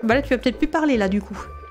Bah là, tu vas peut-être plus parler là du coup.